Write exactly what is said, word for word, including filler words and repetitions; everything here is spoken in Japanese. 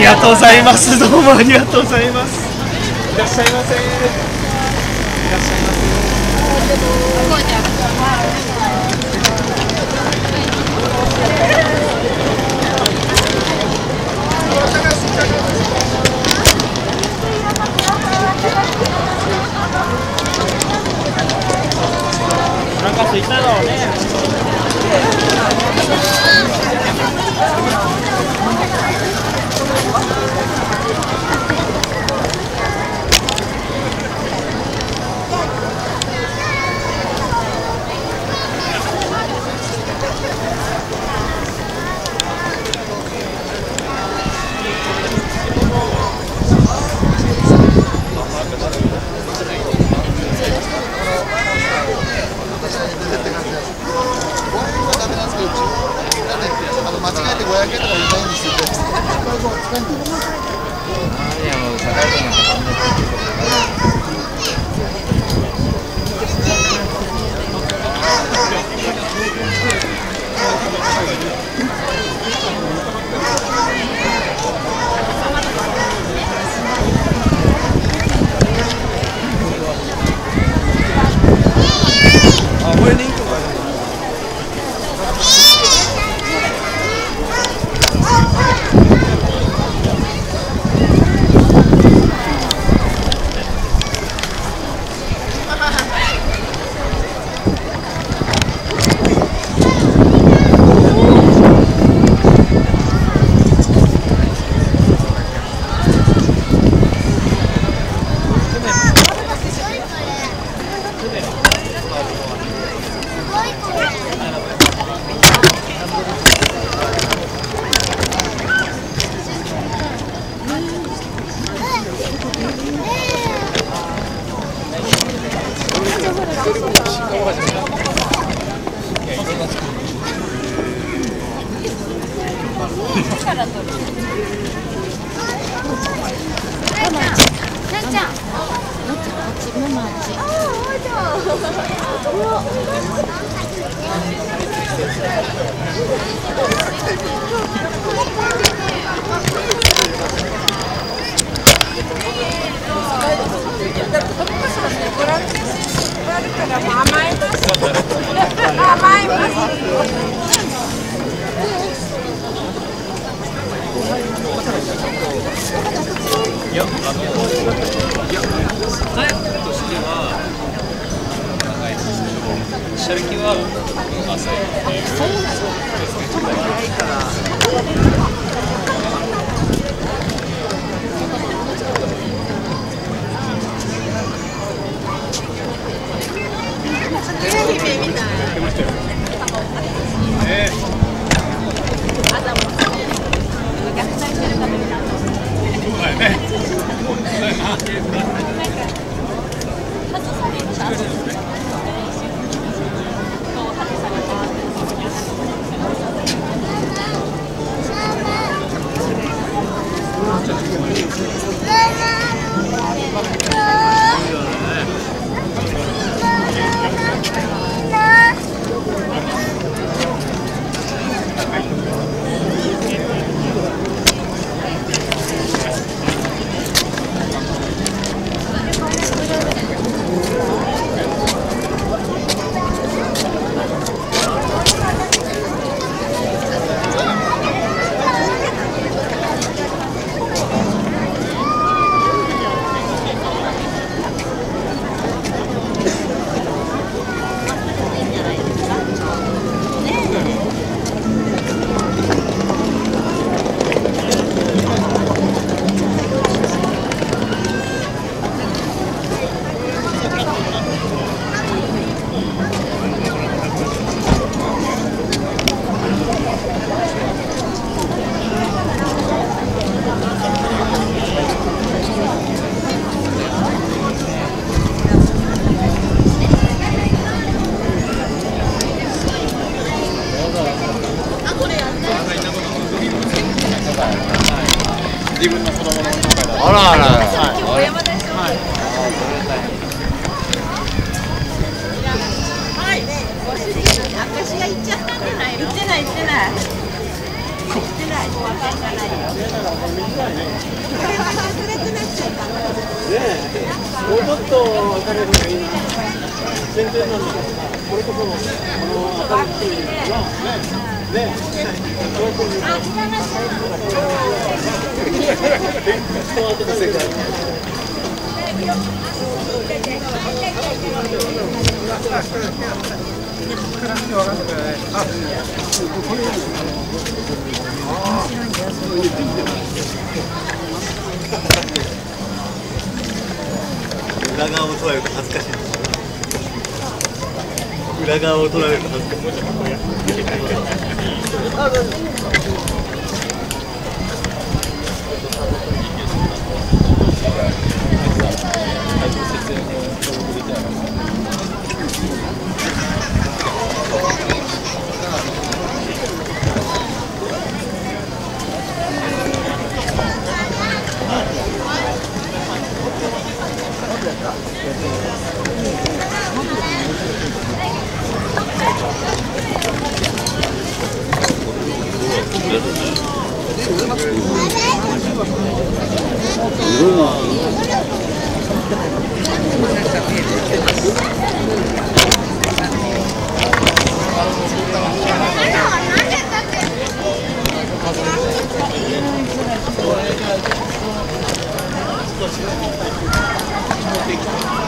りがとうございます。どうもありがとうございます。いらっしゃいませ。いらっしゃいませ。お腹空いたろうね。 間違えてごひゃくえんとか言いたいんですよ。 あ、これでいいとか。いや、あの、いや、タイプとしては長いですけど、車歴は浅いので、そうですね。早いから。テレビみたい。出ましたよ。ね。逆再してるかと見た。はいね。 もうちょっと明るい方がいいな。全然なんだけどさ、これこそこの明るくていいんだよな。ね、ね、こうやって見ると。 裏側を取られると恥ずかしい。裏側を取られると恥ずかしい。 Thank you.